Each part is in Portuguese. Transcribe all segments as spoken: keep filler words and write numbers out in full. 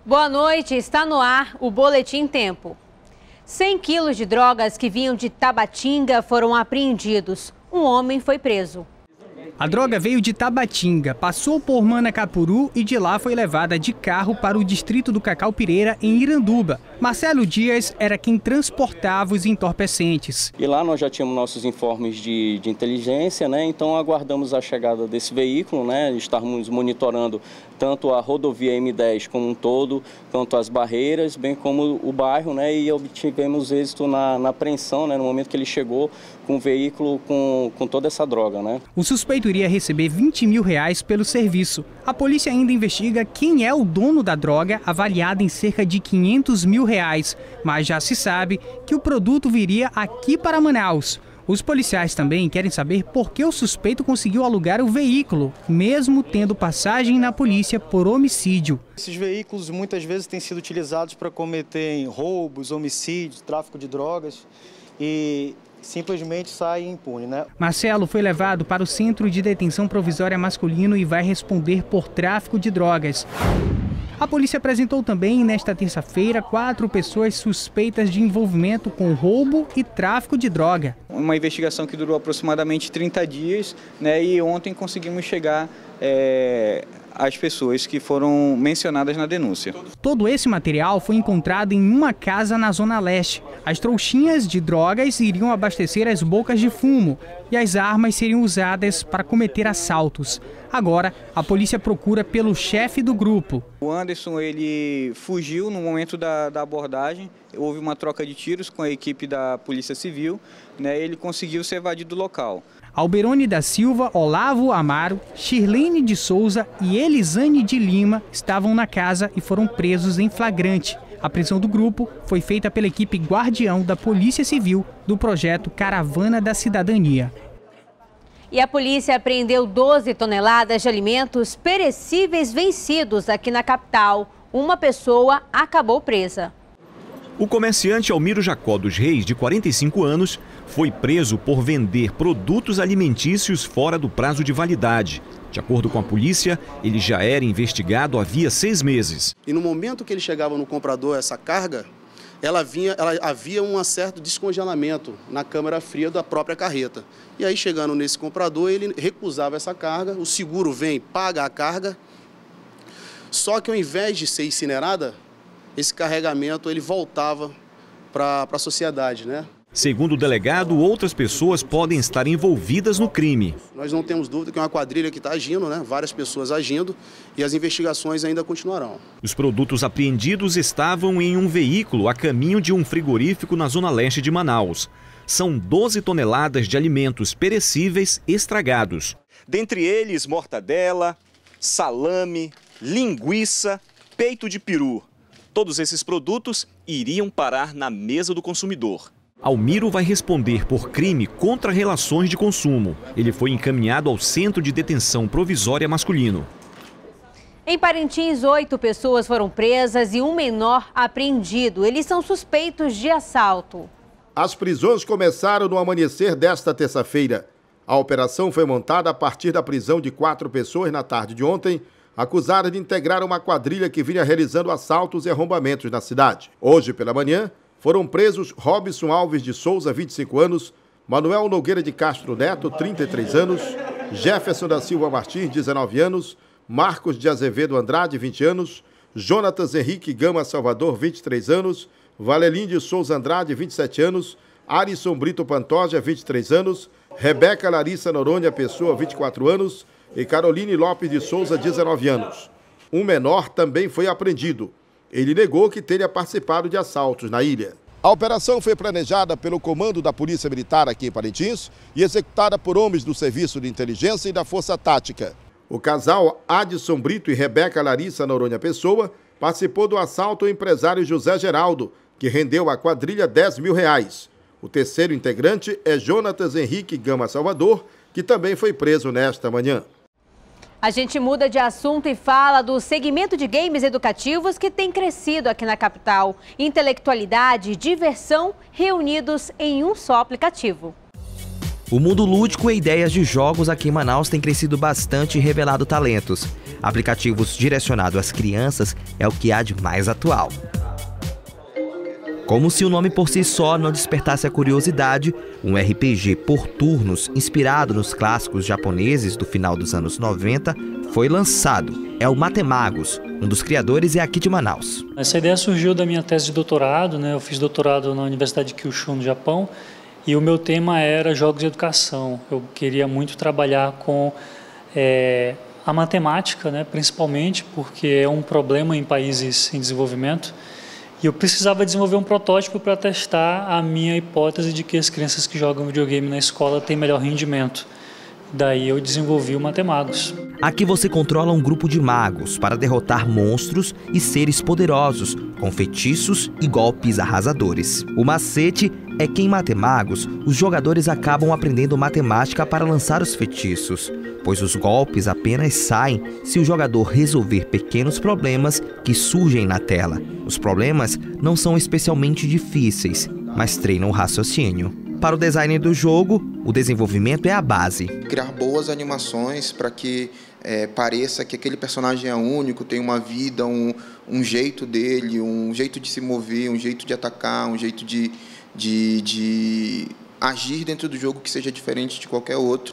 Boa noite, está no ar o Boletim Tempo. cem quilos de drogas que vinham de Tabatinga foram apreendidos. Um homem foi preso. A droga veio de Tabatinga, passou por Manacapuru e de lá foi levada de carro para o distrito do Cacau-Pireira, em Iranduba. Marcelo Dias era quem transportava os entorpecentes. E lá nós já tínhamos nossos informes de, de inteligência, né? Então aguardamos a chegada desse veículo, né? Estávamos monitorando tanto a rodovia M dez como um todo, quanto as barreiras, bem como o bairro, né? E obtivemos êxito na, na apreensão, né? No momento que ele chegou com o veículo com, com toda essa droga, né? O suspeito iria receber vinte mil reais pelo serviço. A polícia ainda investiga quem é o dono da droga, avaliada em cerca de quinhentos mil reais. Mas já se sabe que o produto viria aqui para Manaus. Os policiais também querem saber por que o suspeito conseguiu alugar o veículo, mesmo tendo passagem na polícia por homicídio. Esses veículos muitas vezes têm sido utilizados para cometer roubos, homicídios, tráfico de drogas e simplesmente saem impune, né? Marcelo foi levado para o Centro de Detenção Provisória Masculino e vai responder por tráfico de drogas. A polícia apresentou também, nesta terça-feira, quatro pessoas suspeitas de envolvimento com roubo e tráfico de droga. Uma investigação que durou aproximadamente trinta dias, né, e ontem conseguimos chegar é, às pessoas que foram mencionadas na denúncia. Todo esse material foi encontrado em uma casa na Zona Leste. As trouxinhas de drogas iriam abastecer as bocas de fumo e as armas seriam usadas para cometer assaltos. Agora, a polícia procura pelo chefe do grupo. O Anderson, ele fugiu no momento da, da abordagem, houve uma troca de tiros com a equipe da Polícia Civil, né, ele conseguiu se evadir do local. Alberone da Silva, Olavo Amaro, Shirlene de Souza e Elisane de Lima estavam na casa e foram presos em flagrante. A prisão do grupo foi feita pela equipe Guardião da Polícia Civil do projeto Caravana da Cidadania. E a polícia apreendeu doze toneladas de alimentos perecíveis vencidos aqui na capital. Uma pessoa acabou presa. O comerciante Almiro Jacó dos Reis, de quarenta e cinco anos, foi preso por vender produtos alimentícios fora do prazo de validade. De acordo com a polícia, ele já era investigado havia seis meses. E no momento que ele chegava no comprador essa carga, ela vinha, ela, havia um certo descongelamento na câmara fria da própria carreta. E aí, chegando nesse comprador, ele recusava essa carga, o seguro vem, paga a carga, só que ao invés de ser incinerada, esse carregamento ele voltava para a sociedade, né? Segundo o delegado, outras pessoas podem estar envolvidas no crime. Nós não temos dúvida que é uma quadrilha que está agindo, né? Várias pessoas agindo, e as investigações ainda continuarão. Os produtos apreendidos estavam em um veículo a caminho de um frigorífico na zona leste de Manaus. São doze toneladas de alimentos perecíveis estragados. Dentre eles, mortadela, salame, linguiça, peito de peru. Todos esses produtos iriam parar na mesa do consumidor. Almiro vai responder por crime contra relações de consumo. Ele foi encaminhado ao Centro de Detenção Provisória Masculino. Em Parintins, oito pessoas foram presas e um menor apreendido. Eles são suspeitos de assalto. As prisões começaram no amanhecer desta terça-feira. A operação foi montada a partir da prisão de quatro pessoas na tarde de ontem, acusadas de integrar uma quadrilha que vinha realizando assaltos e arrombamentos na cidade. Hoje pela manhã, foram presos Robson Alves de Souza, vinte e cinco anos, Manuel Nogueira de Castro Neto, trinta e três anos, Jefferson da Silva Martins, dezenove anos, Marcos de Azevedo Andrade, vinte anos, Jonatas Henrique Gama Salvador, vinte e três anos, Valelim de Souza Andrade, vinte e sete anos, Arisson Brito Pantoja, vinte e três anos, Rebeca Larissa Noronha Pessoa, vinte e quatro anos e Caroline Lopes de Souza, dezenove anos. Um menor também foi apreendido. Ele negou que teria participado de assaltos na ilha. A operação foi planejada pelo comando da Polícia Militar aqui em Parintins e executada por homens do Serviço de Inteligência e da Força Tática. O casal Adson Brito e Rebeca Larissa Noronha Pessoa participou do assalto ao empresário José Geraldo, que rendeu à quadrilha dez mil reais. O terceiro integrante é Jonatas Henrique Gama Salvador, que também foi preso nesta manhã. A gente muda de assunto e fala do segmento de games educativos que tem crescido aqui na capital. Intelectualidade e diversão reunidos em um só aplicativo. O mundo lúdico e ideias de jogos aqui em Manaus tem crescido bastante e revelado talentos. Aplicativos direcionados às crianças é o que há de mais atual. Como se o nome por si só não despertasse a curiosidade, um R P G por turnos, inspirado nos clássicos japoneses do final dos anos noventa, foi lançado. É o Matemagos. Um dos criadores é aqui de Manaus. Essa ideia surgiu da minha tese de doutorado, né? Eu fiz doutorado na Universidade de Kyushu, no Japão, e o meu tema era jogos de educação. Eu queria muito trabalhar com é, a matemática, né? Principalmente porque é um problema em países em desenvolvimento. E eu precisava desenvolver um protótipo para testar a minha hipótese de que as crianças que jogam videogame na escola têm melhor rendimento. Daí eu desenvolvi o Matemagos. Aqui você controla um grupo de magos para derrotar monstros e seres poderosos, com feitiços e golpes arrasadores. O macete é que em Matemagos, os jogadores acabam aprendendo matemática para lançar os feitiços, pois os golpes apenas saem se o jogador resolver pequenos problemas que surgem na tela. Os problemas não são especialmente difíceis, mas treinam o raciocínio. Para o design do jogo, o desenvolvimento é a base. Criar boas animações para que é, pareça que aquele personagem é único, tem uma vida, um, um jeito dele, um jeito de se mover, um jeito de atacar, um jeito de, de, de agir dentro do jogo que seja diferente de qualquer outro.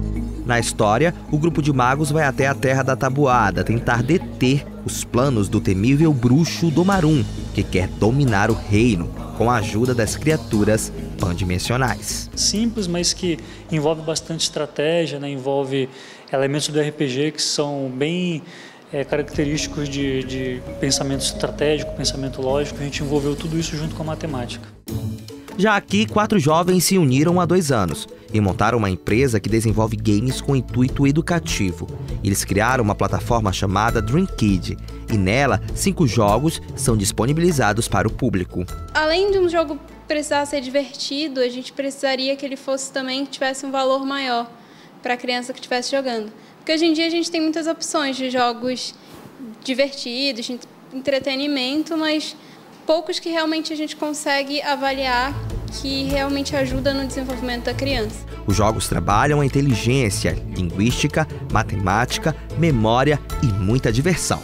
Na história, o grupo de magos vai até a Terra da Tabuada tentar deter os planos do temível bruxo Domarum, que quer dominar o reino com a ajuda das criaturas pandimensionais. Simples, mas que envolve bastante estratégia, né? Envolve elementos do R P G que são bem é, característicos de, de pensamento estratégico, pensamento lógico. A gente envolveu tudo isso junto com a matemática. Já aqui, quatro jovens se uniram há dois anos e montaram uma empresa que desenvolve games com intuito educativo. Eles criaram uma plataforma chamada Dream Kid e nela, cinco jogos são disponibilizados para o público. Além de um jogo precisar ser divertido, a gente precisaria que ele fosse também, que tivesse um valor maior para a criança que estivesse jogando. Porque hoje em dia a gente tem muitas opções de jogos divertidos, de entretenimento, mas poucos que realmente a gente consegue avaliar que realmente ajuda no desenvolvimento da criança. Os jogos trabalham a inteligência, linguística, matemática, memória e muita diversão.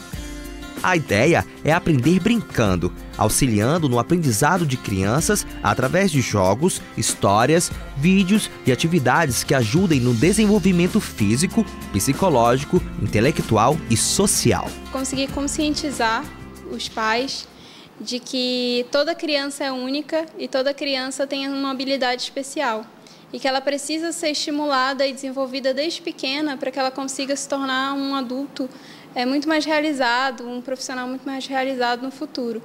A ideia é aprender brincando, auxiliando no aprendizado de crianças através de jogos, histórias, vídeos e atividades que ajudem no desenvolvimento físico, psicológico, intelectual e social. Conseguir conscientizar os pais de que toda criança é única e toda criança tem uma habilidade especial e que ela precisa ser estimulada e desenvolvida desde pequena para que ela consiga se tornar um adulto é, muito mais realizado, um profissional muito mais realizado no futuro.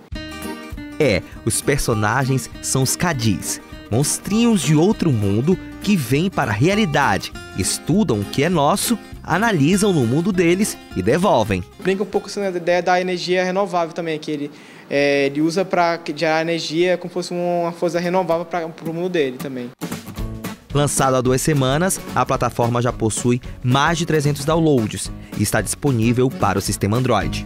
É, os personagens são os Cadis, monstrinhos de outro mundo que vêm para a realidade, estudam o que é nosso, analisam no mundo deles e devolvem. Brinca um pouco com a ideia da energia renovável também, que ele, é, ele usa para gerar energia como se fosse uma força renovável para o mundo dele também. Lançado há duas semanas, a plataforma já possui mais de trezentos downloads e está disponível para o sistema Android.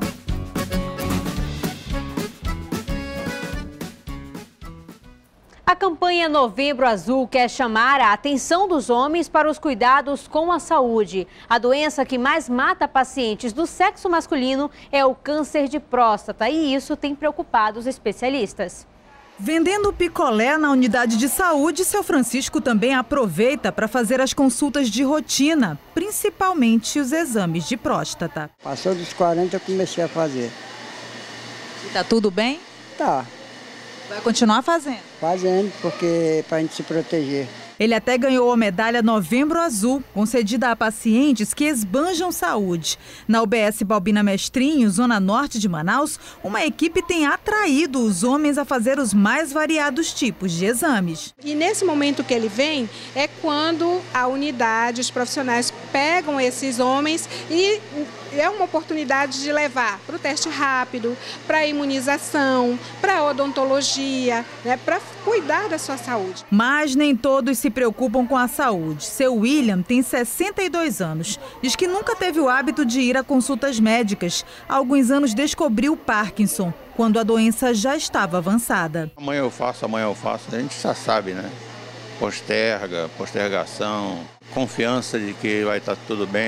A campanha Novembro Azul quer chamar a atenção dos homens para os cuidados com a saúde. A doença que mais mata pacientes do sexo masculino é o câncer de próstata e isso tem preocupado os especialistas. Vendendo picolé na unidade de saúde, seu Francisco também aproveita para fazer as consultas de rotina, principalmente os exames de próstata. Passou dos quarenta, eu comecei a fazer. E tá tudo bem? Tá. Vai continuar fazendo? Fazendo, porque para a gente se proteger. Ele até ganhou a medalha Novembro Azul, concedida a pacientes que esbanjam saúde. Na U B S Balbina Mestrinho, zona norte de Manaus, uma equipe tem atraído os homens a fazer os mais variados tipos de exames. E nesse momento que ele vem, é quando a unidade, os profissionais pegam esses homens e é uma oportunidade de levar para o teste rápido, para a imunização, para a odontologia, né, para cuidar da sua saúde. Mas nem todos se preocupam com a saúde. Seu William tem sessenta e dois anos. Diz que nunca teve o hábito de ir a consultas médicas. Há alguns anos descobriu Parkinson, quando a doença já estava avançada. Amanhã eu faço, amanhã eu faço. A gente já sabe, né? Posterga, postergação, confiança de que vai estar tudo bem.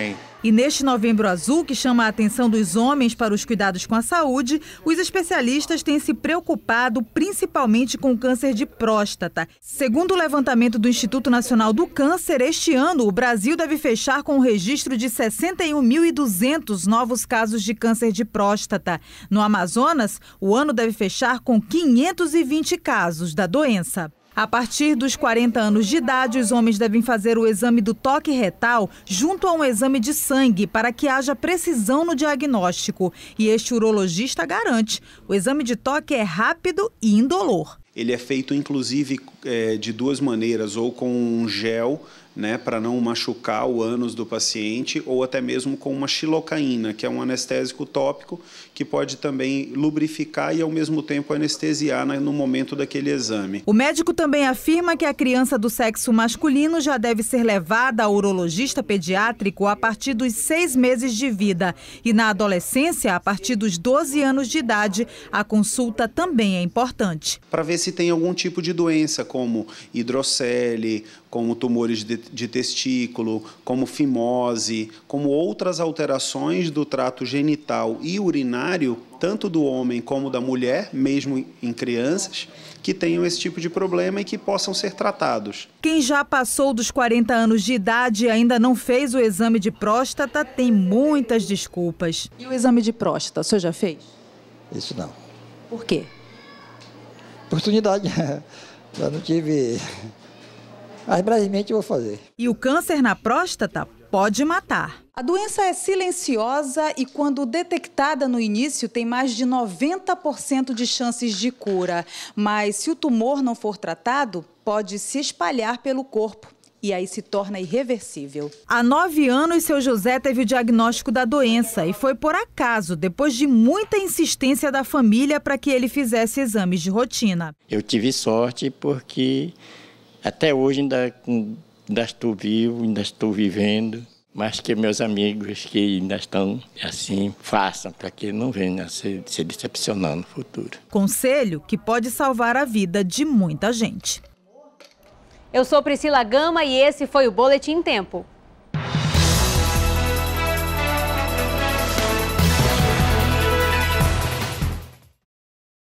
E neste Novembro Azul, que chama a atenção dos homens para os cuidados com a saúde, os especialistas têm se preocupado principalmente com o câncer de próstata. Segundo o levantamento do Instituto Nacional do Câncer, este ano o Brasil deve fechar com o registro de sessenta e um mil e duzentos novos casos de câncer de próstata. No Amazonas, o ano deve fechar com quinhentos e vinte casos da doença. A partir dos quarenta anos de idade, os homens devem fazer o exame do toque retal junto a um exame de sangue para que haja precisão no diagnóstico. E este urologista garante, o exame de toque é rápido e indolor. Ele é feito, inclusive, é, de duas maneiras, ou com um gel, né, para não machucar o ânus do paciente, ou até mesmo com uma xilocaína, que é um anestésico tópico, que pode também lubrificar e, ao mesmo tempo, anestesiar no momento daquele exame. O médico também afirma que a criança do sexo masculino já deve ser levada ao urologista pediátrico a partir dos seis meses de vida. E na adolescência, a partir dos doze anos de idade, a consulta também é importante. Para ver se tem algum tipo de doença, como hidrocele, como tumores de, de testículo, como fimose, como outras alterações do trato genital e urinário, tanto do homem como da mulher, mesmo em crianças, que tenham esse tipo de problema e que possam ser tratados. Quem já passou dos quarenta anos de idade e ainda não fez o exame de próstata tem muitas desculpas. E o exame de próstata, o senhor já fez? Isso não. Por quê? Oportunidade. Já não tive... Mas brevemente eu vou fazer. E o câncer na próstata pode matar. A doença é silenciosa e, quando detectada no início, tem mais de noventa por cento de chances de cura. Mas se o tumor não for tratado, pode se espalhar pelo corpo. E aí se torna irreversível. Há nove anos, seu José teve o diagnóstico da doença e foi por acaso, depois de muita insistência da família para que ele fizesse exames de rotina. Eu tive sorte porque até hoje ainda, ainda estou vivo, ainda estou vivendo, mas que meus amigos que ainda estão assim, façam para que não venha a se, se decepcionar no futuro. Conselho que pode salvar a vida de muita gente. Eu sou Priscila Gama e esse foi o Boletim Tempo.